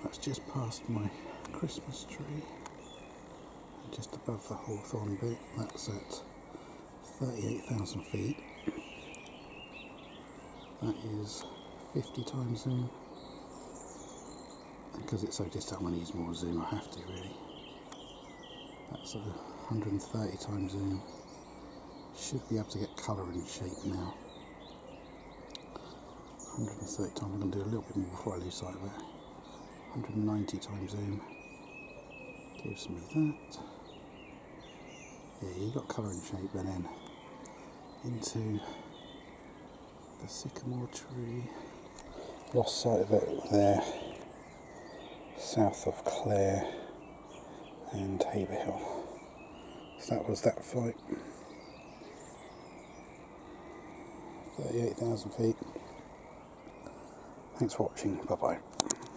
That's just past my Christmas tree, just above the Hawthorn bit. That's at 38,000 feet. That is 50 times zoom. And because it's so distant, I'm going to use more zoom. I have to really. That's 130 times zoom. Should be able to get colour and shape now. 130 times. I'm going to do a little bit more before I lose sight of it. 190 times zoom gives me that. Yeah, you got colour and shape, and then into the sycamore tree. Lost sight of it there, south of Clare and Haverhill. So that was that flight. 38,000 feet. Thanks for watching. Bye bye.